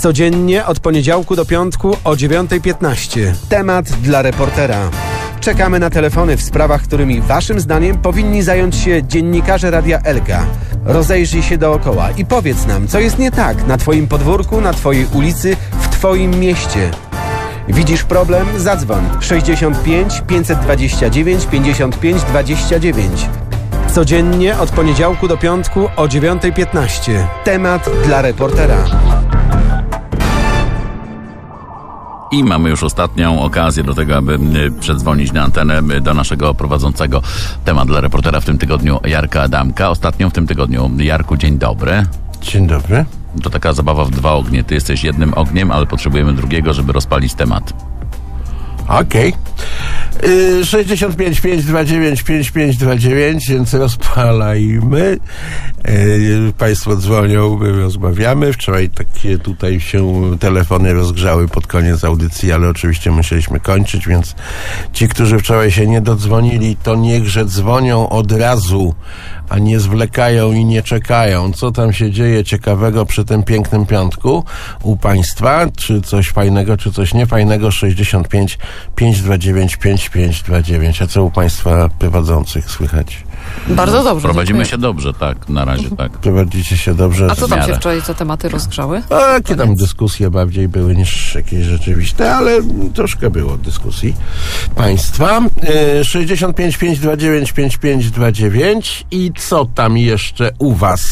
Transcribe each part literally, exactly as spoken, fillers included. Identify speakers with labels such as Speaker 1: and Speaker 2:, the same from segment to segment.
Speaker 1: Codziennie od poniedziałku do piątku o dziewiąta piętnaście. Temat dla reportera. Czekamy na telefony w sprawach, którymi waszym zdaniem powinni zająć się dziennikarze Radia Elka. Rozejrzyj się dookoła i powiedz nam, co jest nie tak na twoim podwórku, na twojej ulicy, w twoim mieście. Widzisz problem? Zadzwoń sześćdziesiąt pięć pięćset dwadzieścia dziewięć pięćdziesiąt pięć dwadzieścia dziewięć. Codziennie od poniedziałku do piątku o dziewiąta piętnaście. Temat dla reportera.
Speaker 2: I mamy już ostatnią okazję do tego, aby przedzwonić na antenę do naszego prowadzącego temat dla reportera w tym tygodniu, Jarka Adamka. Ostatnią w tym tygodniu. Jarku, dzień dobry.
Speaker 3: Dzień dobry.
Speaker 2: To taka zabawa w dwa ognie. Ty jesteś jednym ogniem, ale potrzebujemy drugiego, żeby rozpalić temat.
Speaker 3: Okej. Okay. sześćdziesiąt pięć pięćset dwadzieścia dziewięć pięćdziesiąt pięć dwadzieścia dziewięć, więc rozpalajmy. Yy, państwo dzwonią, my rozmawiamy. Wczoraj takie tutaj się telefony rozgrzały pod koniec audycji, ale oczywiście musieliśmy kończyć, więc ci, którzy wczoraj się nie dodzwonili, to niechże dzwonią od razu, a nie zwlekają i nie czekają. Co tam się dzieje ciekawego przy tym pięknym piątku u państwa? Czy coś fajnego, czy coś niefajnego? sześćdziesiąt pięć pięćset dwadzieścia dziewięć pięćdziesiąt pięć dwadzieścia dziewięć. A co u państwa prowadzących słychać?
Speaker 4: Bardzo dobrze.
Speaker 2: Prowadzimy
Speaker 4: dziękuję.
Speaker 2: się dobrze, tak, na razie tak.
Speaker 3: Prowadzicie się dobrze.
Speaker 4: A co tam się wczoraj, co tematy rozgrzały?
Speaker 3: A, jakie tam dyskusje bardziej były niż jakieś rzeczywiste, ale troszkę było dyskusji państwa. E, sześćdziesiąt pięć pięćset dwadzieścia dziewięć pięćdziesiąt pięć dwadzieścia dziewięć. I co tam jeszcze u was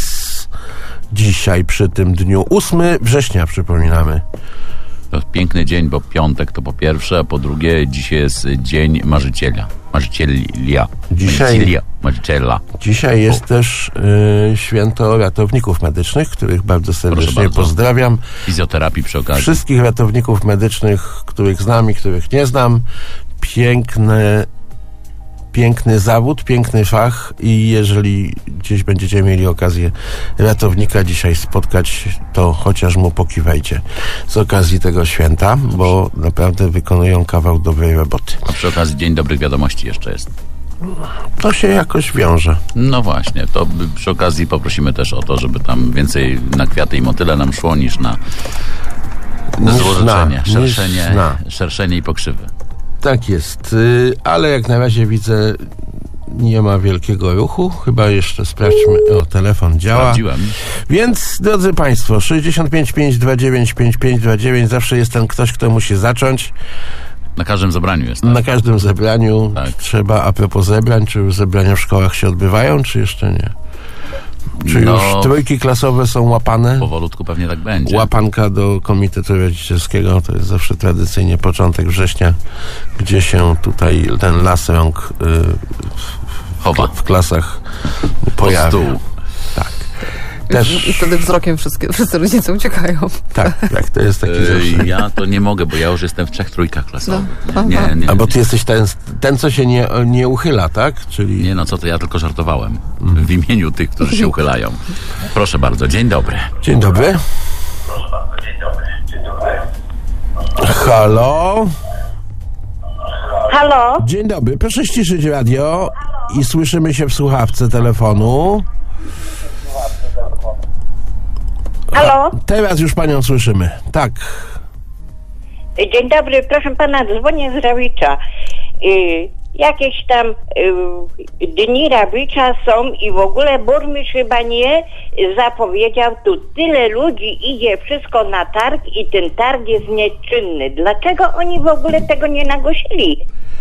Speaker 3: dzisiaj przy tym dniu? ósmego września, przypominamy.
Speaker 2: To piękny dzień, bo piątek to po pierwsze, a po drugie dzisiaj jest dzień marzyciela. Marzycielia.
Speaker 3: Dzisiaj,
Speaker 2: Marzycielia. Marzyciela.
Speaker 3: Dzisiaj jest o. też y, święto ratowników medycznych, których bardzo serdecznie
Speaker 2: bardzo.
Speaker 3: pozdrawiam.
Speaker 2: Fizjoterapii przy okazji.
Speaker 3: Wszystkich ratowników medycznych, których znam i których nie znam. Piękne Piękny zawód, piękny fach i jeżeli gdzieś będziecie mieli okazję ratownika dzisiaj spotkać, to chociaż mu pokiwajcie z okazji tego święta, bo naprawdę wykonują kawał dobrej roboty.
Speaker 2: A przy okazji Dzień Dobrych Wiadomości jeszcze jest.
Speaker 3: To się jakoś wiąże.
Speaker 2: No właśnie, to przy okazji poprosimy też o to, żeby tam więcej na kwiaty i motyle nam szło niż na złożenie, szerszenie, szerszenie i pokrzywy.
Speaker 3: Tak jest, ale jak na razie widzę, nie ma wielkiego ruchu. Chyba jeszcze sprawdźmy. O, telefon działa.
Speaker 2: Sprawdziłem.
Speaker 3: Więc, drodzy państwo, sześćdziesiąt pięć pięćset dwadzieścia dziewięć pięćdziesiąt pięć dwadzieścia dziewięć. Zawsze jest ten ktoś, kto musi zacząć.
Speaker 2: Na każdym zebraniu jest. Tak?
Speaker 3: Na każdym zebraniu
Speaker 2: tak.
Speaker 3: Trzeba, a propos zebrań, czy już zebrania w szkołach się odbywają, czy jeszcze nie? Czy no, już trójki klasowe są łapane?
Speaker 2: Powolutku pewnie tak będzie.
Speaker 3: Łapanka do komitetu rodzicielskiego to jest zawsze tradycyjnie początek września, gdzie się tutaj ten las rąk y,
Speaker 2: chowa
Speaker 3: w, w klasach pojawia. Tak.
Speaker 4: Też... I wtedy wzrokiem wszyscy, wszyscy rodzice uciekają.
Speaker 3: Tak, tak, to jest taki
Speaker 2: yy, Ja to nie mogę, bo ja już jestem w trzech trójkach klasowych. No. Nie, nie, nie.
Speaker 3: A bo ty jesteś ten, ten co się nie, nie uchyla, tak? Czyli...
Speaker 2: Nie no, co to, ja tylko żartowałem. Mm. W imieniu tych, którzy się uchylają. Proszę bardzo, dzień dobry.
Speaker 3: Dzień dobry.
Speaker 5: Dzień dobry. Dzień dobry.
Speaker 3: Halo?
Speaker 5: Halo?
Speaker 3: Dzień dobry, proszę ściszyć radio i słyszymy się w słuchawce telefonu.
Speaker 5: Halo?
Speaker 3: Teraz już panią słyszymy. Tak.
Speaker 5: Dzień dobry, proszę pana, dzwonię z Rawicza. Yy, jakieś tam yy, dni Rawicza są i w ogóle burmistrz chyba nie zapowiedział, tu tyle ludzi idzie wszystko na targ i ten targ jest nieczynny. Dlaczego oni w ogóle tego nie nagłosili?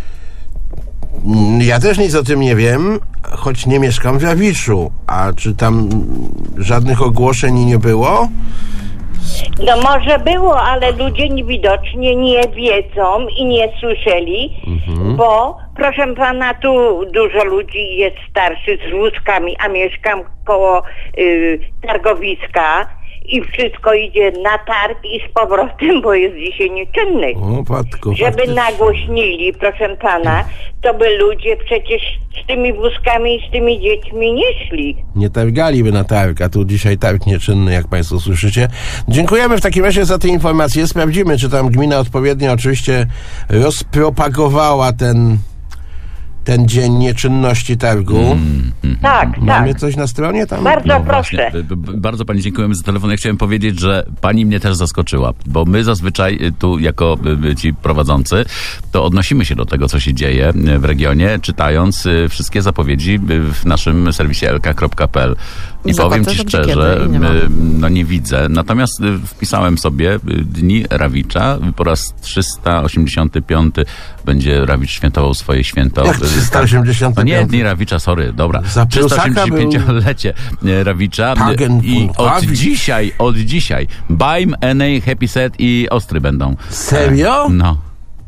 Speaker 3: Ja też nic o tym nie wiem, choć nie mieszkam w Rawiczu. A czy tam żadnych ogłoszeń nie było?
Speaker 5: No może było, ale ludzie widocznie nie wiedzą i nie słyszeli, mhm. bo proszę pana, tu dużo ludzi jest starszych z wózkami, a mieszkam koło y, targowiska i wszystko idzie na targ i z powrotem, bo jest dzisiaj nieczynny.
Speaker 3: O, Patko,
Speaker 5: Żeby
Speaker 3: faktycznie.
Speaker 5: nagłośnili, proszę pana, to by ludzie przecież z tymi wózkami i z tymi dziećmi nie szli.
Speaker 3: Nie targaliby na targ, a tu dzisiaj targ nieczynny, jak państwo słyszycie. Dziękujemy w takim razie za te informacje. Sprawdzimy, czy tam gmina odpowiednio oczywiście rozpropagowała ten ten dzień nieczynności targu.
Speaker 2: Mm, mm,
Speaker 5: Tak,
Speaker 3: Mamy
Speaker 5: tak.
Speaker 3: coś na stronie tam?
Speaker 5: Bardzo
Speaker 2: No
Speaker 5: proszę.
Speaker 2: właśnie. B- b- Bardzo pani dziękujemy za telefon. Ja chciałem powiedzieć, że pani mnie też zaskoczyła, bo my zazwyczaj y, tu jako y, ci prowadzący to odnosimy się do tego, co się dzieje y, w regionie, czytając y, wszystkie zapowiedzi y, w naszym serwisie l k kropka p l. I
Speaker 4: W
Speaker 2: powiem ci
Speaker 4: zakładce
Speaker 2: szczerze,
Speaker 4: Żabki nie ma.
Speaker 2: y, no nie widzę. Natomiast y, wpisałem sobie y, Dni Rawicza. Po raz trzysta osiemdziesiąty piąty będzie Rawicz świętował swoje święto.
Speaker 3: Jak trzysta osiemdziesiąty
Speaker 2: No nie,
Speaker 3: piąty?
Speaker 2: Dni Rawicza, sorry, dobra.
Speaker 3: Za Prusaka
Speaker 2: trzysta osiemdziesiątpięciolecie Rawicza.
Speaker 3: Pagen
Speaker 2: I
Speaker 3: von
Speaker 2: od
Speaker 3: Rawicz.
Speaker 2: dzisiaj, od dzisiaj Bajm, Enej, Happy Set i Ostry będą.
Speaker 3: Serio?
Speaker 2: E, No.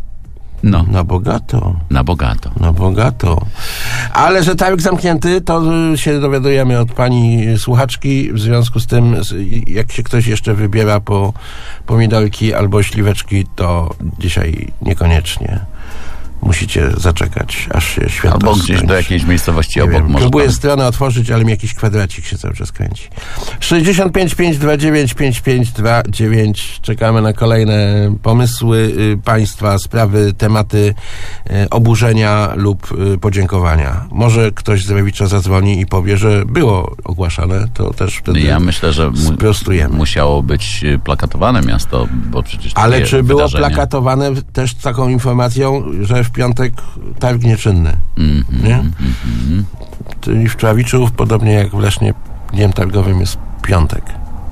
Speaker 2: No,
Speaker 3: Na bogato.
Speaker 2: na bogato.
Speaker 3: Na bogato. Ale że targ zamknięty, to y, się dowiadujemy od pani słuchaczki. W związku z tym, s- jak się ktoś jeszcze wybiera po pomidorki albo śliweczki, to dzisiaj niekoniecznie. Musicie zaczekać, aż się święto
Speaker 2: Albo gdzieś
Speaker 3: skończy.
Speaker 2: do jakiejś miejscowości
Speaker 3: Nie
Speaker 2: obok
Speaker 3: wiem,
Speaker 2: może
Speaker 3: próbuję
Speaker 2: tam.
Speaker 3: stronę otworzyć, ale mi jakiś kwadracik się cały czas kręci. sześćdziesiąt pięć pięćset dwadzieścia dziewięć pięćdziesiąt pięć dwadzieścia dziewięć. Czekamy na kolejne pomysły y, państwa, sprawy, tematy y, oburzenia lub y, podziękowania. Może ktoś z Rawicza zadzwoni i powie, że było ogłaszane, to też wtedy
Speaker 2: Ja myślę, że mu,
Speaker 3: sprostujemy.
Speaker 2: musiało być y, plakatowane miasto, bo przecież
Speaker 3: Ale
Speaker 2: takie
Speaker 3: czy było
Speaker 2: wydarzenie-
Speaker 3: plakatowane w- też taką informacją, że w piątek targ nieczynny?
Speaker 2: Mhm,
Speaker 3: Nie?
Speaker 2: mhm.
Speaker 3: Czyli w Czławiczu, podobnie jak w Lesznie, dniem targowym jest piątek.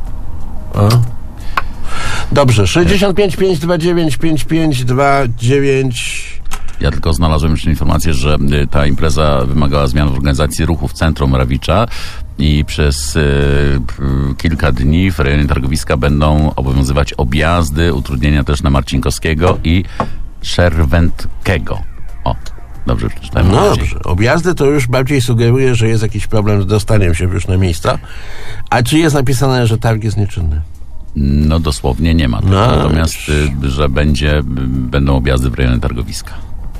Speaker 3: O? Dobrze, sześćdziesiąt pięć pięćset dwadzieścia dziewięć pięćdziesiąt pięć dwadzieścia dziewięć.
Speaker 2: Ja tylko znalazłem jeszcze informację, że y, ta impreza wymagała zmian w organizacji ruchu w centrum Rawicza i przez y, y, kilka dni w rejonie targowiska będą obowiązywać objazdy, utrudnienia też na Marcinkowskiego i Szerwętkiego. O, dobrze przeczytałem.
Speaker 3: No
Speaker 2: bardziej.
Speaker 3: dobrze, objazdy to już bardziej sugeruje, że jest jakiś problem z dostaniem się w różne miejsca. A czy jest napisane, że targ jest nieczynny?
Speaker 2: No dosłownie nie ma. Tego.
Speaker 3: No,
Speaker 2: Natomiast, y, że będzie, y, będą objazdy w rejonie targowiska.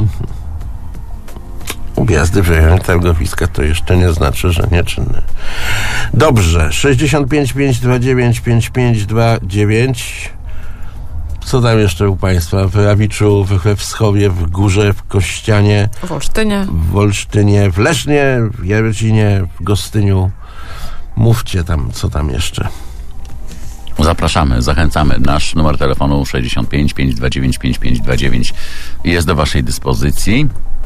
Speaker 3: Objazdy w rejonie targowiska to jeszcze nie znaczy, że nieczynny. Dobrze, sześćdziesiąt pięć pięćset dwadzieścia dziewięć pięćdziesiąt pięć dwadzieścia dziewięć. Co tam jeszcze u państwa? W Rawiczu, we Wschowie, w Górze, w Kościanie,
Speaker 4: W Olsztynie.
Speaker 3: w Olsztynie, w Lesznie, w Jarocinie, w Gostyniu. Mówcie tam, co tam jeszcze.
Speaker 2: Zapraszamy, zachęcamy. Nasz numer telefonu sześćdziesiąt pięć pięćset dwadzieścia dziewięć pięćdziesiąt pięć dwadzieścia dziewięć jest do waszej dyspozycji.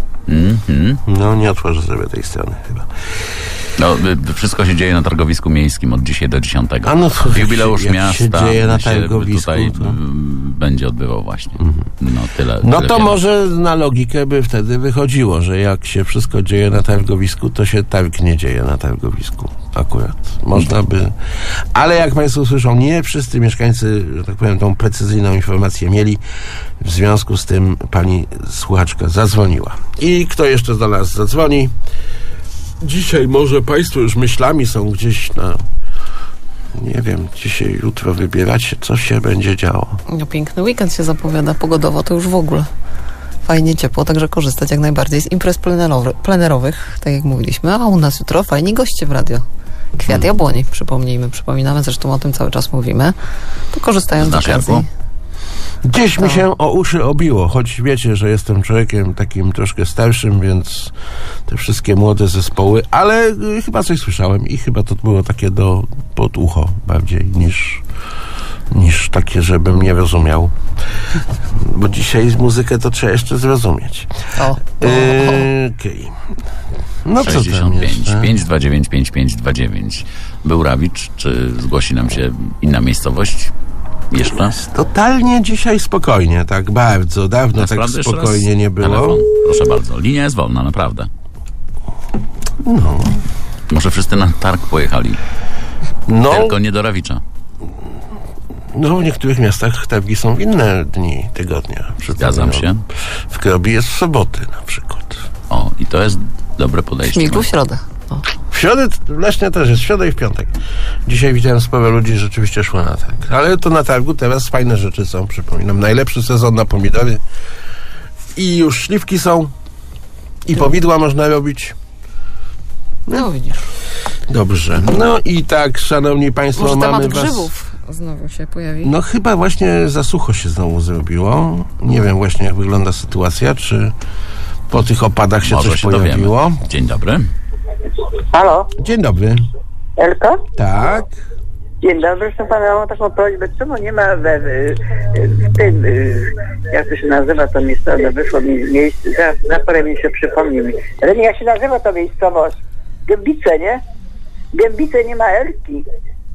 Speaker 2: Mhm.
Speaker 3: No, nie otworzę sobie tej strony chyba.
Speaker 2: No, y, wszystko się dzieje na targowisku miejskim od dzisiaj do dziesiątego.
Speaker 3: A no to jak
Speaker 2: Jubileusz
Speaker 3: się- jak
Speaker 2: miasta
Speaker 3: się dzieje na
Speaker 2: się
Speaker 3: targowisku,
Speaker 2: tutaj
Speaker 3: to-
Speaker 2: y, będzie odbywał właśnie. No tyle.
Speaker 3: No
Speaker 2: tyle
Speaker 3: to
Speaker 2: wiemy.
Speaker 3: może na logikę by wtedy wychodziło, że jak się wszystko dzieje na targowisku, to się targ nie dzieje na targowisku. Akurat. Można by... Ale jak państwo słyszą, nie wszyscy mieszkańcy, że tak powiem, tą precyzyjną informację mieli. W związku z tym pani słuchaczka zadzwoniła. I kto jeszcze do nas zadzwoni? Dzisiaj może państwo już myślami są gdzieś na... Nie wiem, dzisiaj, jutro wybieracie, co się będzie działo.
Speaker 4: No, piękny weekend się zapowiada, pogodowo to już w ogóle. Fajnie ciepło, także korzystać jak najbardziej z imprez plenerowy, plenerowych, tak jak mówiliśmy. A u nas jutro fajni goście w radio. Kwiat Jabłoni, przypomnijmy, przypominamy, zresztą o tym cały czas mówimy. To korzystając z
Speaker 2: Znasz,
Speaker 4: okazji.
Speaker 2: Jarku?
Speaker 3: Gdzieś mi
Speaker 4: To-
Speaker 3: się o uszy obiło, choć wiecie, że jestem człowiekiem takim troszkę starszym, więc te wszystkie młode zespoły, ale y, chyba coś słyszałem i chyba to było takie do pod ucho bardziej niż, niż takie, żebym nie rozumiał. Bo dzisiaj z muzykę to trzeba jeszcze zrozumieć.
Speaker 4: O, o, o.
Speaker 3: Yy, Okej. No co tam
Speaker 2: sześćdziesiąt pięć
Speaker 3: jeszcze?
Speaker 2: pięćset dwadzieścia dziewięć pięćdziesiąt pięć dwadzieścia dziewięć. Był Rawicz, czy zgłosi nam się inna miejscowość? Jeszcze?
Speaker 3: Totalnie dzisiaj spokojnie, tak bardzo. Dawno tak
Speaker 2: Sprawdzę jeszcze
Speaker 3: spokojnie
Speaker 2: raz
Speaker 3: nie było.
Speaker 2: Telefon. Proszę bardzo. Linia jest wolna, naprawdę.
Speaker 3: No.
Speaker 2: Może wszyscy na targ pojechali.
Speaker 3: No,
Speaker 2: Tylko nie do Rawicza.
Speaker 3: no w niektórych miastach targi są w inne dni tygodnia.
Speaker 2: Zgadzam
Speaker 3: Przypominam.
Speaker 2: się.
Speaker 3: W Krobi jest w soboty na przykład.
Speaker 2: O, i to jest dobre
Speaker 4: W
Speaker 2: podejście.
Speaker 4: Śmiglu w środę. O.
Speaker 3: W środę, w Lesznie też jest, w środę i w piątek. Dzisiaj widziałem sporo ludzi, rzeczywiście szło na targ. Ale to na targu teraz fajne rzeczy są, przypominam. Najlepszy sezon na pomidory. I już śliwki są. I powidła można robić.
Speaker 4: No widzisz.
Speaker 3: Dobrze. No i tak, szanowni państwo,
Speaker 4: Może
Speaker 3: mamy
Speaker 4: temat
Speaker 3: was...
Speaker 4: grzybów znowu się pojawi.
Speaker 3: No chyba właśnie za sucho się znowu zrobiło. Nie wiem właśnie, jak wygląda sytuacja, czy Po tych opadach się
Speaker 2: Może
Speaker 3: coś
Speaker 2: się
Speaker 3: pojawiło.
Speaker 2: dowiemy. Dzień dobry.
Speaker 6: Halo,
Speaker 3: Dzień dobry.
Speaker 6: Elka?
Speaker 3: Tak.
Speaker 6: Dzień dobry, proszę pana, ja mam taką prośbę, czemu nie ma we, w, w tym, jak to się nazywa to miejscowe, wyszło mi z miejsc, za, za parę mi się przypomni mi. Ale nie, jak się nazywa to miejscowość? Gębice, nie? Gębice nie ma Elki.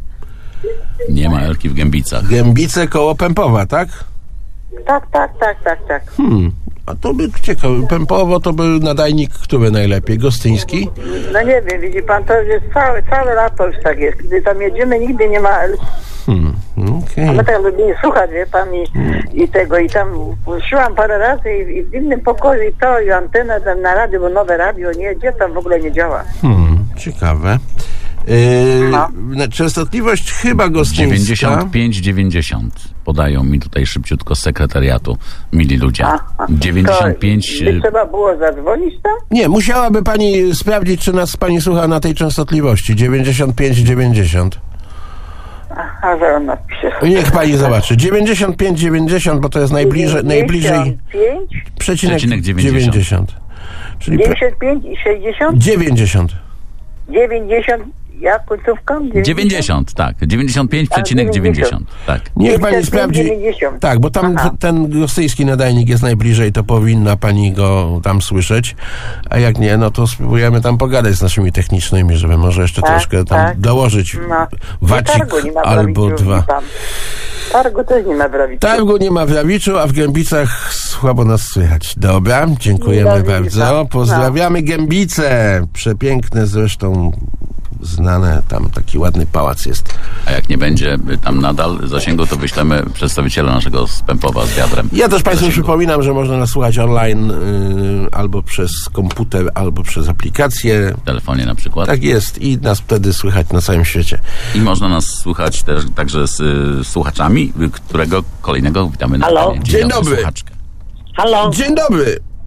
Speaker 2: Nie ma Elki w Gębicach.
Speaker 3: Gębice koło Pępowa, tak?
Speaker 6: Tak, tak, tak, tak, tak.
Speaker 3: Hmm. A to by ciekawe. Pępowo to był nadajnik, który najlepiej? Gostyński?
Speaker 6: No nie wiem, widzi pan, to jest całe, całe lato już tak jest. Gdy tam jedziemy, nigdy nie ma Elki.
Speaker 3: Hmm. Okej.
Speaker 6: A my tak lubimy słuchać, wie pan, i, i tego, i tam usiłam parę razy i, i w innym pokoju i to, i antenę tam na radio, bo nowe radio nie, gdzie tam w ogóle nie działa.
Speaker 3: Hmm. Ciekawe. Yy,
Speaker 6: No.
Speaker 3: Częstotliwość chyba gostyńska.
Speaker 2: dziewięćdziesiąt pięć dziewięćdziesiąt. Podają mi tutaj szybciutko z sekretariatu, mili ludzie.
Speaker 6: Aha.
Speaker 2: dziewięćdziesiąt pięć...
Speaker 6: To by trzeba było zadzwonić tam?
Speaker 3: Nie, musiałaby pani sprawdzić, czy nas pani słucha na tej częstotliwości. dziewięćdziesiąt pięć dziewięćdziesiąt.
Speaker 6: Aha, zaraz napiszę.
Speaker 3: Niech pani zobaczy. dziewięćdziesiąt pięć dziewięćdziesiąt, bo to jest najbliżej, najbliżej
Speaker 6: pięć,
Speaker 3: przecinek,
Speaker 2: Przecinek dziewięćdziesiąt.
Speaker 3: dziewięćdziesiąt. Czyli pre-
Speaker 6: dziewięćdziesiąt pięć i sześćdziesiąt?
Speaker 3: dziewięćdziesiąt.
Speaker 6: dziewięćdziesiąt, jak końcówka?
Speaker 2: dziewięćdziesiąt, tak. dziewięćdziesiąt pięć przecinek dziewięćdziesiąt. Tak.
Speaker 3: Niech pani
Speaker 6: dziewięćdziesiąt pięć,
Speaker 3: sprawdzi.
Speaker 6: dziewięćdziesiąt.
Speaker 3: Tak, bo tam
Speaker 6: Aha.
Speaker 3: t- ten gostyński nadajnik jest najbliżej, to powinna pani go tam słyszeć. A jak nie, no to spróbujemy tam pogadać z naszymi technicznymi, żeby może jeszcze
Speaker 6: Tak,
Speaker 3: troszkę tam
Speaker 6: tak.
Speaker 3: dołożyć
Speaker 6: No.
Speaker 3: wacik
Speaker 6: I targu nie ma w
Speaker 3: albo
Speaker 6: Rawiczu,
Speaker 3: dwa.
Speaker 6: tam. Targu też nie ma w Rawiczu.
Speaker 3: Targu nie ma w Rawiczu, a w Gębicach słabo nas słychać. Dobra, dziękujemy
Speaker 6: Dobry,
Speaker 3: bardzo.
Speaker 6: tak.
Speaker 3: Pozdrawiamy Gębice. Przepiękne zresztą, znane, tam taki ładny pałac jest.
Speaker 2: A jak nie będzie tam nadal zasięgu, to wyślemy przedstawiciela naszego z Pępowa z wiadrem.
Speaker 3: Ja też Państwu
Speaker 2: Zasięgu.
Speaker 3: przypominam, że można nas słuchać online y, albo przez komputer, albo przez aplikację.
Speaker 2: W telefonie na przykład.
Speaker 3: Tak jest i nas wtedy słychać na całym świecie.
Speaker 2: I można nas słuchać też, także z y, słuchaczami, y, którego kolejnego witamy na
Speaker 6: Halo?
Speaker 2: antenie.
Speaker 3: Dzień dobry.
Speaker 2: Słuchaczkę.
Speaker 6: Halo,
Speaker 3: Dzień dobry.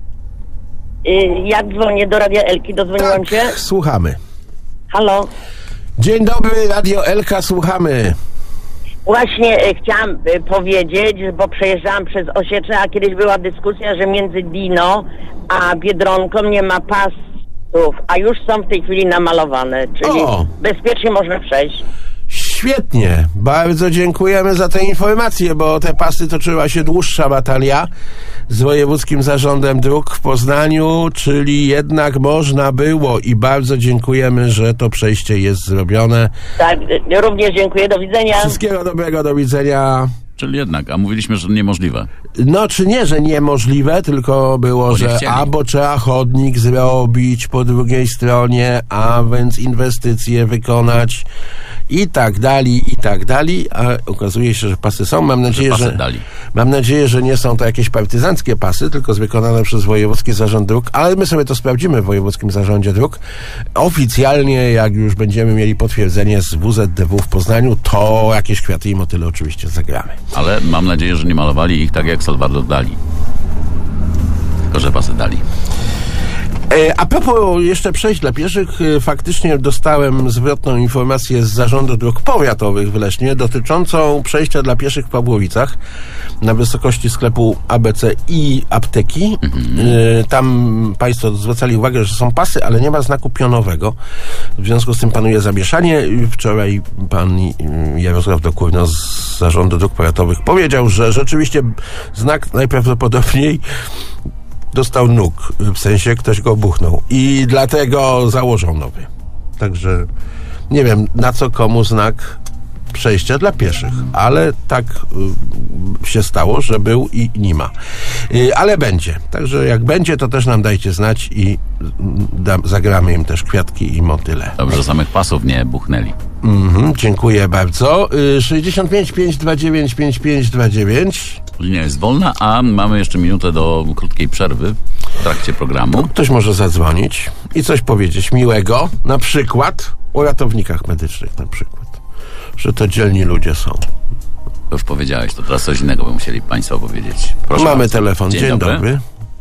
Speaker 6: y, jak dzwonię do Radia Elki, dodzwoniłam się?
Speaker 3: Tak, słuchamy.
Speaker 6: Halo.
Speaker 3: Dzień dobry, Radio Elka, słuchamy.
Speaker 6: Właśnie e, chciałam e, powiedzieć, bo przejeżdżałam przez Osieczę, a kiedyś była dyskusja, że między Dino a Biedronką nie ma pasów, a już są w tej chwili namalowane, czyli
Speaker 3: O!
Speaker 6: bezpiecznie można przejść.
Speaker 3: Świetnie, bardzo dziękujemy za te informacje, bo o te pasy toczyła się dłuższa batalia z Wojewódzkim Zarządem Dróg w Poznaniu, czyli jednak można było i bardzo dziękujemy, że to przejście jest zrobione.
Speaker 6: Tak, e, również dziękuję, do widzenia.
Speaker 3: Wszystkiego dobrego, do widzenia.
Speaker 2: Czyli jednak, a mówiliśmy, że niemożliwe.
Speaker 3: No, czy nie, że niemożliwe, tylko było,
Speaker 2: Bo nie
Speaker 3: że
Speaker 2: chcieli.
Speaker 3: albo trzeba chodnik zrobić po drugiej stronie, a więc inwestycje wykonać i tak dalej, i tak dalej, a okazuje się, że pasy są. Mam nadzieję,
Speaker 2: pasy
Speaker 3: że,
Speaker 2: dali.
Speaker 3: mam nadzieję, że nie są to jakieś partyzanckie pasy, tylko wykonane przez Wojewódzki Zarząd Dróg, ale my sobie to sprawdzimy w Wojewódzkim Zarządzie Dróg. Oficjalnie, jak już będziemy mieli potwierdzenie z W Z D W w Poznaniu, to jakieś kwiaty i motyle oczywiście zagramy.
Speaker 2: Ale mam nadzieję, że nie malowali ich tak jak Salvador Dali. Tylko, że pasy dali.
Speaker 3: E, A propos jeszcze przejść dla pieszych, e, faktycznie dostałem zwrotną informację z Zarządu Dróg Powiatowych w Lesznie dotyczącą przejścia dla pieszych w Pawłowicach na wysokości sklepu A B C i apteki. E, Tam Państwo zwracali uwagę, że są pasy, ale nie ma znaku pionowego. W związku z tym panuje zamieszanie. Wczoraj pan Jarosław Dokurno z Zarządu Dróg Powiatowych powiedział, że rzeczywiście znak najprawdopodobniej dostał nóg, w sensie ktoś go buchnął i dlatego założą nowy. Także nie wiem, na co komu znak przejścia dla pieszych, ale tak y, się stało, że był i nie ma. Y, ale będzie. Także jak będzie, to też nam dajcie znać i y, da, zagramy im też kwiatki i motyle.
Speaker 2: Dobrze, że samych pasów nie buchnęli.
Speaker 3: Mhm, dziękuję bardzo. Y, sześćdziesiąt pięć pięćset dwadzieścia dziewięć pięćdziesiąt pięć dwadzieścia dziewięć.
Speaker 2: Linia jest wolna, a mamy jeszcze minutę do krótkiej przerwy w trakcie programu.
Speaker 3: Ktoś może zadzwonić i coś powiedzieć miłego, na przykład o ratownikach medycznych na przykład, że to dzielni ludzie są.
Speaker 2: To już powiedziałeś, to teraz coś innego by musieli Państwo powiedzieć. Proszę
Speaker 3: Mamy
Speaker 2: bardzo.
Speaker 3: telefon, dzień, dobry.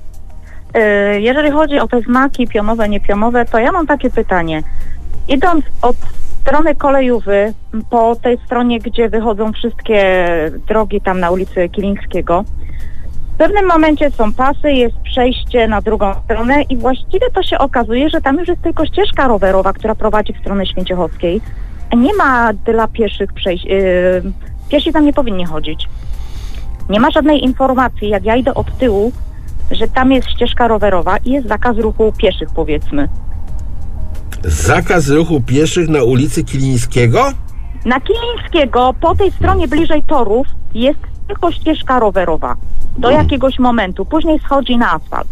Speaker 7: Y, Jeżeli chodzi o te znaki pionowe, niepionowe, to ja mam takie pytanie. Idąc od strony Kolejówy, po tej stronie, gdzie wychodzą wszystkie drogi tam na ulicy Kilińskiego, pewnym momencie są pasy, jest przejście na drugą stronę i właściwie to się okazuje, że tam już jest tylko ścieżka rowerowa, która prowadzi w stronę Święciochowskiej. Nie ma dla pieszych przejść. Yy, piesi tam nie powinni chodzić. Nie ma żadnej informacji, jak ja idę od tyłu, że tam jest ścieżka rowerowa i jest zakaz ruchu pieszych, powiedzmy.
Speaker 3: Zakaz ruchu pieszych na ulicy Kilińskiego?
Speaker 7: Na Kilińskiego, po tej stronie bliżej torów, jest tylko ścieżka rowerowa. Do hmm. jakiegoś momentu. Później schodzi na asfalt.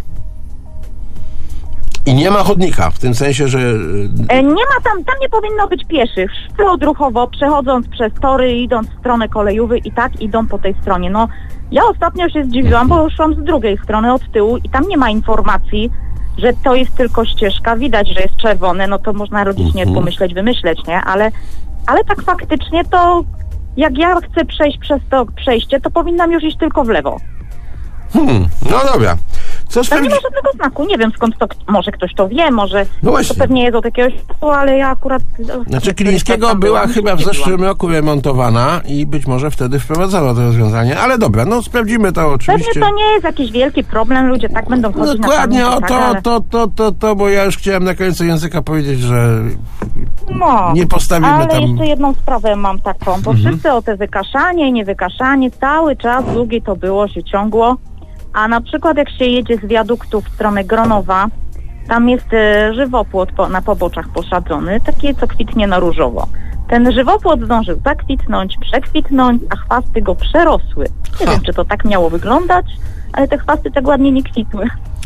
Speaker 3: I nie ma chodnika, w tym sensie, że...
Speaker 7: E, nie ma tam, tam nie powinno być pieszych. Odruchowo, przechodząc przez tory, idąc w stronę kolejówy i tak idą po tej stronie. No, ja ostatnio się zdziwiłam, bo szłam z drugiej strony od tyłu i tam nie ma informacji, że to jest tylko ścieżka. Widać, że jest czerwone, no to można logicznie uh-huh. pomyśleć, wymyśleć, nie? Ale, ale tak faktycznie to, jak ja chcę przejść przez to przejście, to powinnam już iść tylko w lewo.
Speaker 3: Hmm, no dobra. Co
Speaker 7: Tam
Speaker 3: sprawdzi...
Speaker 7: nie ma żadnego znaku. Nie wiem skąd to, może ktoś to wie, może
Speaker 3: no
Speaker 7: to pewnie jest od jakiegoś czasu, ale ja akurat...
Speaker 3: Znaczy Kilińskiego była chyba w zeszłym roku remontowana i być może wtedy wprowadzano to rozwiązanie, ale dobra, no sprawdzimy to oczywiście.
Speaker 7: Pewnie to nie jest jakiś wielki problem, ludzie tak będą chodzić
Speaker 3: no, dokładnie
Speaker 7: na
Speaker 3: o to,
Speaker 7: ale...
Speaker 3: to, to, to, to, bo ja już chciałem na końcu języka powiedzieć, że
Speaker 7: no,
Speaker 3: nie postawimy
Speaker 7: ale
Speaker 3: tam...
Speaker 7: jeszcze jedną sprawę mam taką, bo
Speaker 3: mhm.
Speaker 7: wszyscy o te wykaszanie, nie wykaszanie, cały czas długi to było, się ciągło. A na przykład jak się jedzie z wiaduktu w stronę Gronowa, tam jest e, żywopłot po, na poboczach posadzony, taki co kwitnie na różowo. Ten żywopłot zdążył zakwitnąć, przekwitnąć, a chwasty go przerosły. Nie ha. wiem, czy to tak miało wyglądać, ale te chwasty tak ładnie nie kwitły.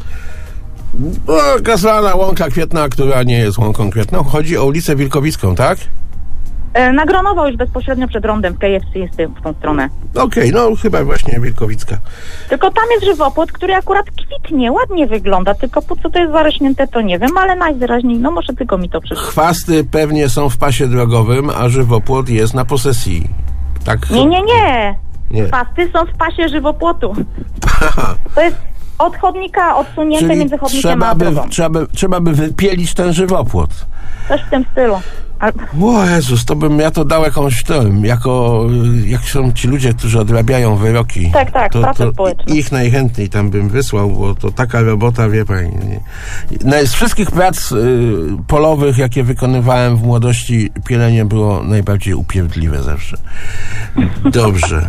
Speaker 3: No, Gazlana łąka kwietna, która nie jest łąką kwietną. Chodzi o ulicę Wilkowicką, tak?
Speaker 7: Na Gronowo już bezpośrednio przed rondem w K F C jest w tą stronę.
Speaker 3: Okej, okay, no chyba właśnie Wilkowicka.
Speaker 7: Tylko tam jest żywopłot, który akurat kwitnie, ładnie wygląda, tylko po co to jest zarośnięte, to nie wiem, ale najwyraźniej, no może tylko mi to przyszło.
Speaker 3: Chwasty pewnie są w pasie drogowym, a żywopłot jest na posesji. Tak?
Speaker 7: Nie, nie, nie.
Speaker 3: nie.
Speaker 7: Chwasty są w pasie żywopłotu. To jest od chodnika odsunięte
Speaker 3: czyli
Speaker 7: między chodnikiem
Speaker 3: trzeba
Speaker 7: a
Speaker 3: by,
Speaker 7: drogą.
Speaker 3: trzeba by, trzeba by wypielić ten żywopłot.
Speaker 7: Coś w tym stylu.
Speaker 3: O Jezus, to bym ja to dał jakąś tym, jako, jak są ci ludzie, którzy odrabiają wyroki.
Speaker 7: Tak, tak,
Speaker 3: to,
Speaker 7: prace
Speaker 3: to
Speaker 7: społeczne.
Speaker 3: Ich najchętniej tam bym wysłał, bo to taka robota, wie pani. Nie. No, z wszystkich prac y, polowych, jakie wykonywałem w młodości, pielenie było najbardziej upierdliwe zawsze. Dobrze.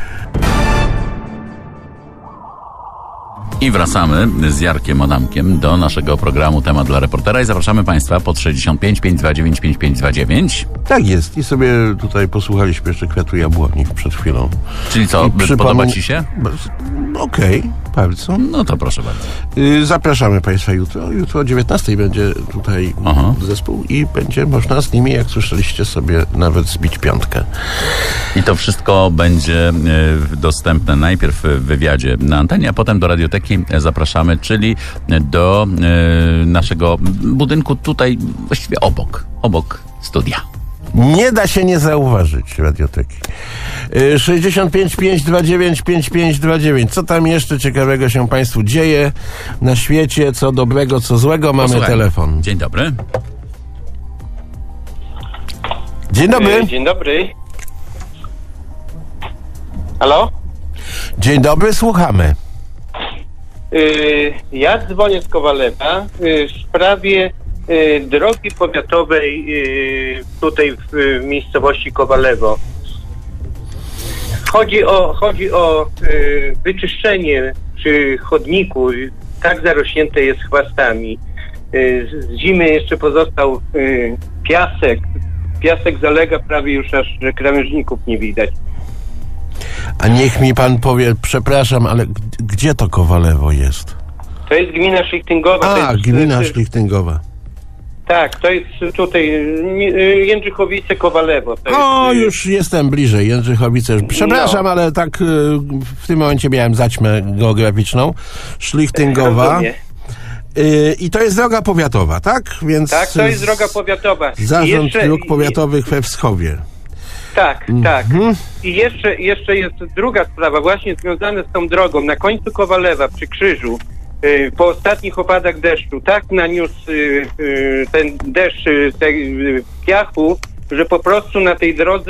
Speaker 2: I wracamy z Jarkiem Adamkiem do naszego programu Temat dla Reportera i zapraszamy Państwa pod sześćdziesiąt pięć, pięćset dwadzieścia dziewięć, pięćdziesiąt pięć dwadzieścia dziewięć.
Speaker 3: Tak jest. I sobie tutaj posłuchaliśmy jeszcze Kwiatu Jabłoni przed chwilą.
Speaker 2: Czyli co,
Speaker 3: przypomnę...
Speaker 2: podoba Ci się?
Speaker 3: Okej, okay, bardzo.
Speaker 2: No to proszę bardzo.
Speaker 3: Yy, zapraszamy Państwa jutro. Jutro o dziewiętnastej będzie tutaj Aha. zespół i będzie można z nimi, jak słyszeliście, sobie nawet zbić piątkę.
Speaker 2: I to wszystko będzie y, dostępne najpierw w wywiadzie na antenie, a potem do radioteki zapraszamy, czyli do y, naszego budynku tutaj, właściwie obok, obok studia.
Speaker 3: Nie da się nie zauważyć radioteki. Yy, sześćdziesiąt pięć, pięćset dwadzieścia dziewięć, pięćdziesiąt pięć dwadzieścia dziewięć. Co tam jeszcze ciekawego się Państwu dzieje na świecie? Co dobrego, co złego? Mamy Posłuchaj. telefon.
Speaker 2: Dzień dobry.
Speaker 3: Dzień dobry.
Speaker 8: Dzień dobry. Halo?
Speaker 3: Dzień dobry, słuchamy.
Speaker 8: Yy, ja dzwonię z Kowalewa yy, w sprawie yy, drogi powiatowej yy, tutaj w yy, miejscowości Kowalewo. Chodzi o, chodzi o yy, wyczyszczenie przy chodniku, tak zarośnięte jest chwastami. Yy, z zimy jeszcze pozostał yy, piasek. Piasek zalega prawie już aż, że krawężników nie widać.
Speaker 3: A niech mi pan powie, przepraszam, ale g- gdzie to Kowalewo jest?
Speaker 8: To jest gmina Szlichtyngowa.
Speaker 3: A,
Speaker 8: to jest,
Speaker 3: gmina
Speaker 8: to jest,
Speaker 3: Szlichtyngowa.
Speaker 8: Tak, to jest tutaj Jędrzychowice, Kowalewo. To
Speaker 3: o,
Speaker 8: jest,
Speaker 3: już jestem bliżej, Jędrzychowice. Przepraszam, no. ale tak w tym momencie miałem zaćmę geograficzną. Szlichtyngowa. Yy, I to jest droga powiatowa, tak? Więc
Speaker 8: tak, to jest droga powiatowa.
Speaker 3: Zarząd
Speaker 8: jeszcze,
Speaker 3: dróg powiatowych we Wschowie.
Speaker 8: Tak,
Speaker 3: mm-hmm.
Speaker 8: tak. I jeszcze, jeszcze jest druga sprawa, właśnie związana z tą drogą. Na końcu Kowalewa, przy krzyżu, yy, po ostatnich opadach deszczu, tak naniósł yy, yy, ten deszcz yy, te, yy, piachu, że po prostu na tej drodze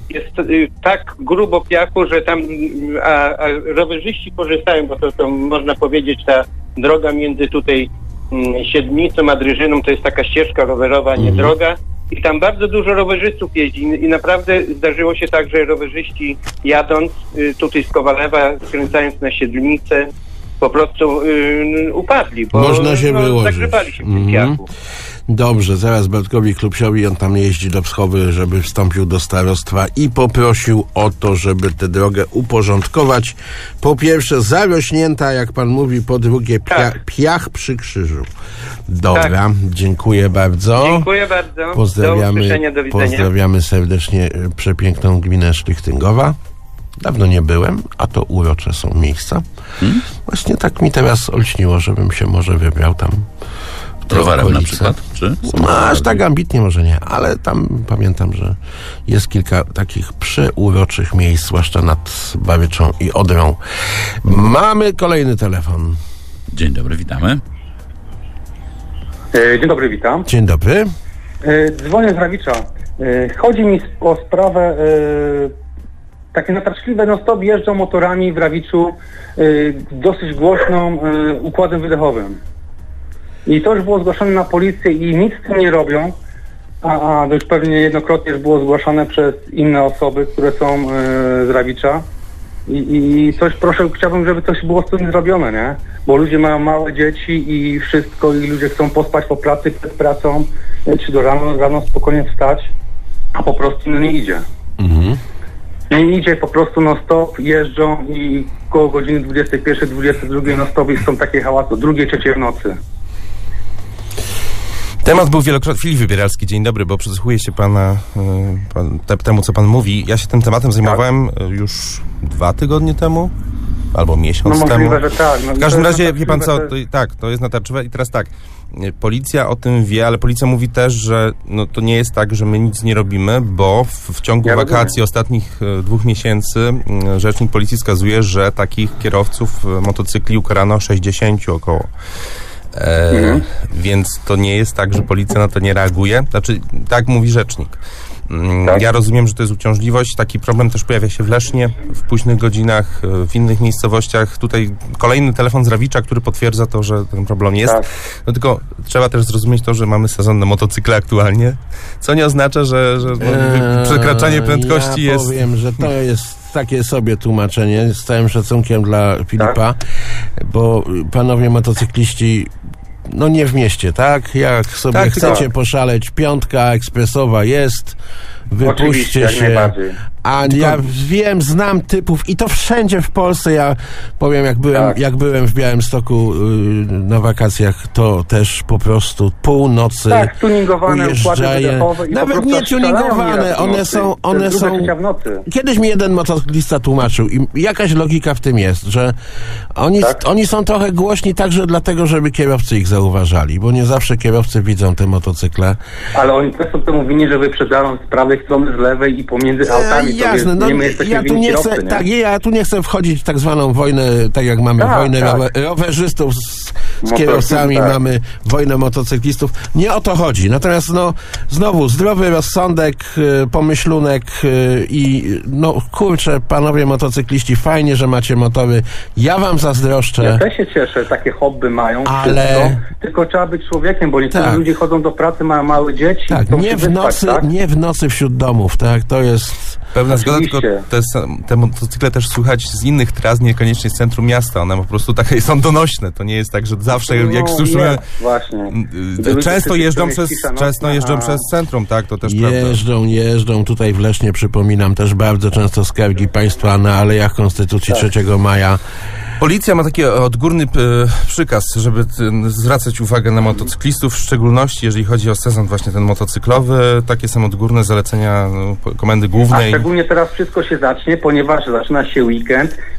Speaker 8: jest y, tak grubo piachu, że tam y, a, a rowerzyści korzystają, bo to, to można powiedzieć ta droga między tutaj y, Siedmicą a Dryżyną to jest taka ścieżka rowerowa, nie droga. I tam bardzo dużo rowerzystów jeździ i naprawdę zdarzyło się tak, że rowerzyści jadąc y, tutaj z Kowalewa, skręcając na Siedlnicę, po prostu y, upadli, bo
Speaker 3: można się
Speaker 8: no,
Speaker 3: wyłożyć.
Speaker 8: zagrzebali się w tym
Speaker 3: Mhm.
Speaker 8: piachu.
Speaker 3: Dobrze, zaraz Bartkowi Klubsiowi, on tam jeździ do Wschowy, żeby wstąpił do starostwa i poprosił o to, żeby tę drogę uporządkować. Po pierwsze zarośnięta, jak pan mówi, po drugie pia-
Speaker 8: Tak.
Speaker 3: piach przy krzyżu. Dobra,
Speaker 8: Tak.
Speaker 3: dziękuję bardzo.
Speaker 8: Dziękuję bardzo. Do
Speaker 3: Pozdrawiamy,
Speaker 8: usłyszenia, do widzenia.
Speaker 3: pozdrawiamy serdecznie e, przepiękną gminę Szlichtyngowa. Dawno nie byłem, a to urocze są miejsca.
Speaker 2: Hmm?
Speaker 3: Właśnie tak mi teraz olśniło, żebym się może wybrał tam. w te
Speaker 2: Rowerem na
Speaker 3: okolice.
Speaker 2: przykład? Czy
Speaker 3: No, aż tak ambitnie może nie, ale tam pamiętam, że jest kilka takich przeuroczych miejsc, zwłaszcza nad Baryczą i Odrą. Mamy kolejny telefon.
Speaker 2: Dzień dobry, witamy.
Speaker 9: E, Dzień dobry, witam.
Speaker 3: Dzień dobry.
Speaker 9: E, Dzwonię z Rawicza. E, Chodzi mi o sprawę, e, takie natarczliwe non-stop jeżdżą motorami w Rawiczu e, dosyć głośną e, układem wydechowym. I to już było zgłaszane na policję i nic z tym nie robią, a, a to już pewnie jednokrotnie już było zgłaszane przez inne osoby, które są e, z Rawicza. I, I coś proszę, chciałbym, żeby coś było z tym zrobione, nie? Bo ludzie mają małe dzieci i wszystko, i ludzie chcą pospać po pracy, przed pracą, czy do rano, rano spokojnie wstać, a po prostu no nie idzie.
Speaker 3: Mhm.
Speaker 9: Nie idzie, po prostu non stop jeżdżą i koło godziny dwudziestej pierwszej, dwudziestej drugiej non stop są takie hałasy, drugiej, trzeciej w nocy.
Speaker 10: Temat był wielokrotnie... Filip Wybieralski, dzień dobry, bo przysłuchuję się pana, y, pan, te, temu, co pan mówi. Ja się tym tematem zajmowałem tak. już dwa tygodnie temu, albo miesiąc
Speaker 9: no,
Speaker 10: temu.
Speaker 9: Możliwe, że tak. No,
Speaker 10: w każdym razie, wie pan co,
Speaker 9: to...
Speaker 10: to, tak, to jest natarczywe i teraz tak, policja o tym wie, ale policja mówi też, że no, to nie jest tak, że my nic nie robimy, bo w, w ciągu ja wakacji rozumiem. ostatnich y, dwóch miesięcy y, rzecznik policji wskazuje, że takich kierowców y, motocykli ukarano sześćdziesięciu około. E, mhm. Więc to nie jest tak, że policja na to nie reaguje. Znaczy, tak mówi rzecznik. Tak. Ja rozumiem, że to jest uciążliwość. Taki problem też pojawia się w Lesznie, w późnych godzinach, w innych miejscowościach. Tutaj kolejny telefon z Rawicza, który potwierdza to, że ten problem jest. Tak. No tylko trzeba też zrozumieć to, że mamy sezon na motocykle aktualnie, co nie oznacza, że, że no, eee, przekraczanie prędkości
Speaker 3: ja
Speaker 10: jest...
Speaker 3: Ja powiem, że to jest takie sobie tłumaczenie, z całym szacunkiem dla Filipa, tak. bo panowie motocykliści no nie w mieście, tak? Jak sobie tak, chcecie tak. poszaleć, piątka ekspresowa jest, wypuśćcie się. A Tylko... ja wiem, znam typów i to wszędzie w Polsce. Ja powiem, jak byłem, tak. jak byłem w Białymstoku yy, na wakacjach, to też po prostu północy
Speaker 9: tak, tuningowane ujeżdżają.
Speaker 3: Nawet nie tuningowane, one są, one są... Kiedyś mi jeden motocyklista tłumaczył i jakaś logika w tym jest, że oni, tak? oni są trochę głośni także dlatego, żeby kierowcy ich zauważali, bo nie zawsze kierowcy widzą te motocykle.
Speaker 9: Ale oni też są temu winni, że wyprzedzają z prawej strony, z lewej i pomiędzy autami.
Speaker 3: Jasne, no ja tu nie chcę, nie? tak, ja tu nie chcę wchodzić w tak zwaną wojnę, tak jak mamy tak, wojnę tak. rower, rowerzystów z, z kierowcami, tak. mamy wojnę motocyklistów. Nie o to chodzi. Natomiast no, znowu, zdrowy rozsądek, pomyślunek i no kurczę, panowie motocykliści, fajnie, że macie motory. Ja wam zazdroszczę.
Speaker 9: Ja też się cieszę, takie hobby mają,
Speaker 3: ale...
Speaker 9: wszystko, tylko trzeba być człowiekiem, bo niektórzy tak. ludzie chodzą do pracy, mają małe dzieci.
Speaker 3: Tak, nie w, nocy, tak? nie w nocy wśród domów, tak, to jest...
Speaker 10: Pewna zgoda, tylko te, te motocykle też słychać z innych tras, niekoniecznie z centrum miasta. One po prostu takie są donośne. To nie jest tak, że zawsze, no, jak słyszymy, nie,
Speaker 9: właśnie.
Speaker 10: często jeżdżą przez często jeżdżą przez centrum, tak, to też
Speaker 3: jeżdżą,
Speaker 10: prawda.
Speaker 3: Jeżdżą, tutaj w Lesznie, przypominam, też bardzo często skargi państwa na Alejach Konstytucji tak. trzeciego maja.
Speaker 10: Policja ma taki odgórny przykaz, żeby zwracać uwagę na motocyklistów, w szczególności jeżeli chodzi o sezon właśnie ten motocyklowy. Takie są odgórne zalecenia Komendy Głównej.
Speaker 9: A szczególnie teraz wszystko się zacznie, ponieważ zaczyna się weekend,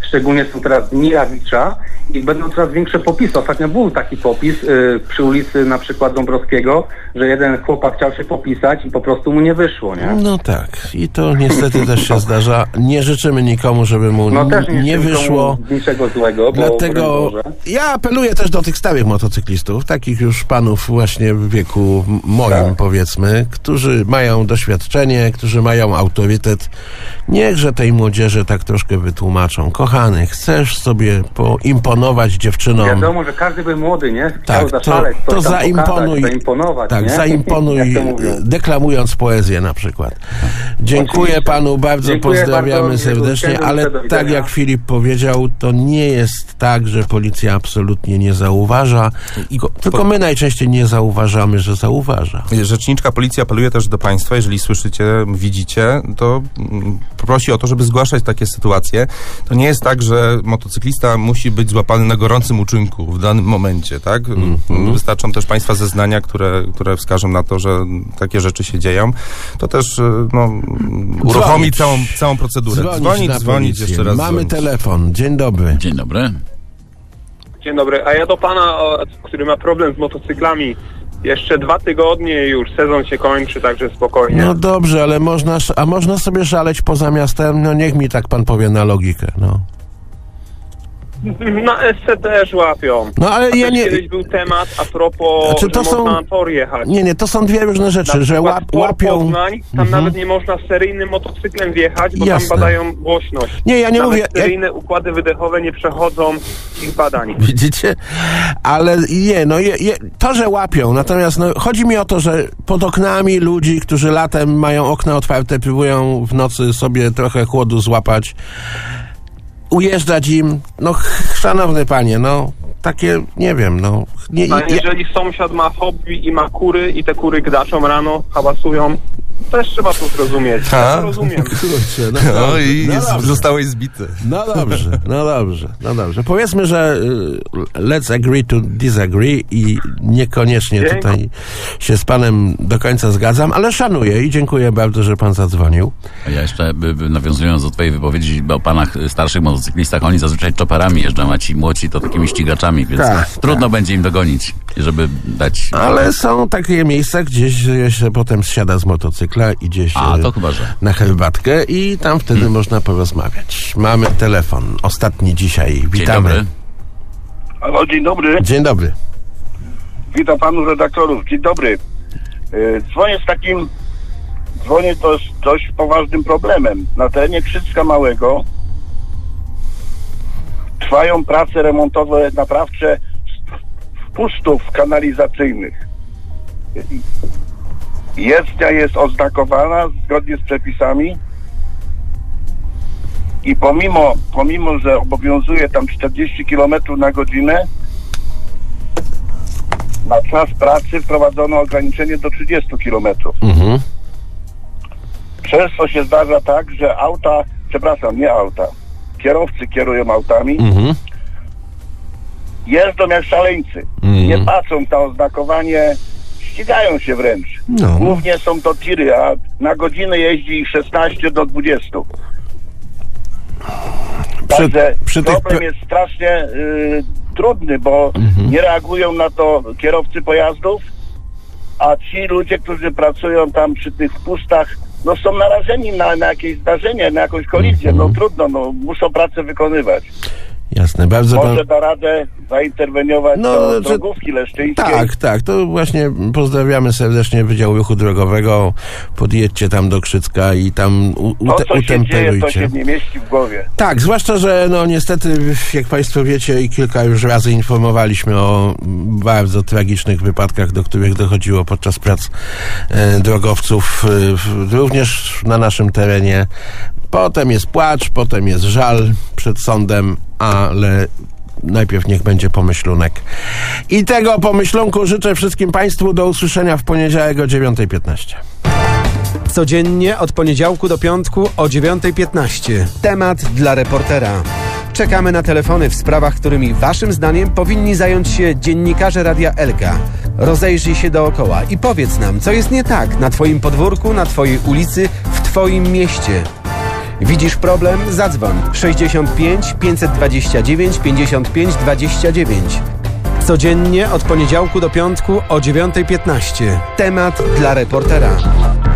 Speaker 9: szczególnie są teraz dni Rawicza i będą coraz większe popisy. Ostatnio był taki popis y, przy ulicy na przykład Dąbrowskiego, że jeden chłopak chciał się popisać i po prostu mu nie wyszło, nie?
Speaker 3: No tak, i to niestety też się zdarza. Nie życzymy nikomu, żeby mu
Speaker 9: No też nie,
Speaker 3: nie wyszło.
Speaker 9: Niczego złego, bo
Speaker 3: Dlatego ja apeluję też do tych stałych motocyklistów, takich już panów właśnie w wieku m- moim,
Speaker 9: Tak.
Speaker 3: powiedzmy, którzy mają doświadczenie, którzy mają autorytet. Niechże tej młodzieży tak troszkę wytłumaczą. Kochany, chcesz sobie poimponować dziewczynom?
Speaker 9: Wiadomo, że każdy by młody, nie? Chciał
Speaker 3: Tak, to,
Speaker 9: zaszaleć,
Speaker 3: to
Speaker 9: coś tam
Speaker 3: zaimponuj,
Speaker 9: pokazać, zaimponować,
Speaker 3: tak,
Speaker 9: nie?
Speaker 3: zaimponuj,
Speaker 9: Jak to mówią.
Speaker 3: deklamując poezję na przykład. Dziękuję
Speaker 9: Oczywiście.
Speaker 3: panu bardzo,
Speaker 9: Dziękuję
Speaker 3: pozdrawiamy
Speaker 9: bardzo,
Speaker 3: serdecznie,
Speaker 9: dziękuję,
Speaker 3: ale
Speaker 9: do
Speaker 3: tak
Speaker 9: widzenia.
Speaker 3: jak Filip powiedział, to nie jest tak, że policja absolutnie nie zauważa,
Speaker 10: I
Speaker 3: Ko- tylko my najczęściej nie zauważamy, że zauważa.
Speaker 10: Rzeczniczka policji apeluje też do państwa, jeżeli słyszycie, widzicie, to mm, prosi o to, żeby zgłaszać takie sytuacje. To nie jest tak, że motocyklista musi być złapany na gorącym uczynku w danym momencie, tak?
Speaker 3: Mhm.
Speaker 10: Wystarczą też państwa zeznania, które, które wskażą na to, że takie rzeczy się dzieją. To też no, uruchomi
Speaker 3: Dzwonić.
Speaker 10: całą, całą procedurę.
Speaker 3: Dzwonić,
Speaker 10: Dzwonić,
Speaker 3: na
Speaker 10: dzwonić,
Speaker 3: policję.
Speaker 10: jeszcze raz
Speaker 3: Mamy
Speaker 10: dzwonić.
Speaker 3: telefon. Dzień dobry.
Speaker 2: Dzień dobry.
Speaker 11: Dzień dobry, a ja do pana, o, który ma problem z motocyklami. Jeszcze dwa tygodnie już, sezon się kończy, także spokojnie.
Speaker 3: No dobrze, ale można, sz- a można sobie szaleć poza miastem? No niech mi tak pan powie na logikę, no.
Speaker 11: Na S C też łapią.
Speaker 3: No ale
Speaker 11: A
Speaker 3: ja
Speaker 11: też
Speaker 3: nie...
Speaker 11: kiedyś był temat a propos,
Speaker 3: Znaczy, to
Speaker 11: że
Speaker 3: są-
Speaker 11: można na tor jechać.
Speaker 3: Nie, nie, to są dwie różne rzeczy,
Speaker 11: Na
Speaker 3: że
Speaker 11: przykład
Speaker 3: łap,
Speaker 11: tor
Speaker 3: łapią...
Speaker 11: Poznań, tam
Speaker 3: Mhm.
Speaker 11: nawet nie można seryjnym motocyklem wjechać, bo
Speaker 3: Jasne.
Speaker 11: tam badają głośność.
Speaker 3: Nie, ja nie
Speaker 11: nawet
Speaker 3: mówię- ja-
Speaker 11: seryjne układy wydechowe nie przechodzą ich badań.
Speaker 3: Widzicie? Ale nie, no je, je, to, że łapią, natomiast no, chodzi mi o to, że pod oknami ludzi, którzy latem mają okna otwarte, próbują w nocy sobie trochę chłodu złapać, ujeżdżać im, no ch- szanowny panie, no takie, nie wiem, no nie,
Speaker 11: A
Speaker 3: ja,
Speaker 11: jeżeli sąsiad ma hobby i ma kury i te kury gdaczą rano, hałasują, też trzeba to zrozumieć.
Speaker 10: A?
Speaker 11: Ja to rozumiem.
Speaker 3: kurczę, no,
Speaker 10: No
Speaker 3: dobrze,
Speaker 10: i
Speaker 3: no
Speaker 10: jest,
Speaker 3: dobrze.
Speaker 10: zostałeś zbity.
Speaker 3: No dobrze, no dobrze, no dobrze. Powiedzmy, że y, let's agree to disagree i niekoniecznie
Speaker 11: Dziękuję.
Speaker 3: tutaj się z panem do końca zgadzam, ale szanuję i dziękuję bardzo, że pan zadzwonił.
Speaker 2: A ja jeszcze, by, by nawiązując do twojej wypowiedzi o panach y, starszych motocyklistach, oni zazwyczaj czoperami jeżdżą, a ci młodsi to takimi ścigaczami, więc
Speaker 3: Tak,
Speaker 2: trudno będzie im dogonić, żeby dać...
Speaker 3: Ale są takie miejsca, gdzieś się potem zsiada z motocykla, idzie się
Speaker 2: A, to chyba, że.
Speaker 3: na herbatkę i tam wtedy
Speaker 2: Hmm.
Speaker 3: można porozmawiać. Mamy telefon, ostatni dzisiaj.
Speaker 2: Dzień
Speaker 3: Witamy.
Speaker 2: dobry.
Speaker 12: Halo, dzień dobry.
Speaker 3: Dzień dobry.
Speaker 12: Witam panu redaktorów. Dzień dobry. Yy, Dzwonię z takim... Dzwonię to z dość poważnym problemem. Na terenie Krzycka Małego trwają prace remontowe, naprawcze wpustów kanalizacyjnych. Jezdnia jest oznakowana zgodnie z przepisami i pomimo, pomimo, że obowiązuje tam czterdzieści kilometrów na godzinę, na czas pracy wprowadzono ograniczenie do trzydziestu kilometrów.
Speaker 3: Mhm.
Speaker 12: Przez co się zdarza tak, że auta, przepraszam, nie auta, kierowcy kierują autami,
Speaker 3: Mhm.
Speaker 12: jeżdżą jak szaleńcy,
Speaker 3: Mhm.
Speaker 12: nie patrzą na oznakowanie, ścigają się wręcz.
Speaker 3: No.
Speaker 12: Głównie są to tiry, a na godzinę jeździ ich szesnaście do dwudziestu.
Speaker 3: Przy,
Speaker 12: Także
Speaker 3: przy tych...
Speaker 12: problem jest strasznie y, trudny, bo
Speaker 3: Mhm.
Speaker 12: nie reagują na to kierowcy pojazdów, a ci ludzie, którzy pracują tam przy tych wpustach, no są narażeni na, na jakieś zdarzenie, na jakąś kolizję.
Speaker 3: Mhm.
Speaker 12: No trudno, no muszą pracę wykonywać.
Speaker 3: Jasne, bardzo pan...
Speaker 12: Może da radę zainterweniować
Speaker 3: No,
Speaker 12: do
Speaker 3: że-
Speaker 12: drogówki leszczyńskiej.
Speaker 3: Tak, tak, to właśnie pozdrawiamy serdecznie Wydział Ruchu Drogowego. Podjedźcie tam do Krzycka i tam u,
Speaker 12: To,
Speaker 3: ute,
Speaker 12: co się dzieje, to
Speaker 3: utemperujcie.
Speaker 12: się nie mieści w głowie.
Speaker 3: Tak, zwłaszcza, że no niestety, jak państwo wiecie i kilka już razy informowaliśmy o bardzo tragicznych wypadkach, do których dochodziło podczas prac e, drogowców, e, w, również na naszym terenie. Potem jest płacz, potem jest żal przed sądem, ale najpierw niech będzie pomyślunek. I tego pomyślunku życzę wszystkim państwu. Do usłyszenia w poniedziałek o dziewiąta piętnaście.
Speaker 1: Codziennie od poniedziałku do piątku o dziewiąta piętnaście. Temat dla reportera. Czekamy na telefony w sprawach, którymi waszym zdaniem powinni zająć się dziennikarze Radia Elka. Rozejrzyj się dookoła i powiedz nam, co jest nie tak na twoim podwórku, na twojej ulicy, w twoim mieście. Widzisz problem? Zadzwoń sześćdziesiąt pięć pięćset dwadzieścia dziewięć pięćdziesiąt pięć dwadzieścia dziewięć. Codziennie od poniedziałku do piątku o dziewiątej piętnaście. Temat dla reportera.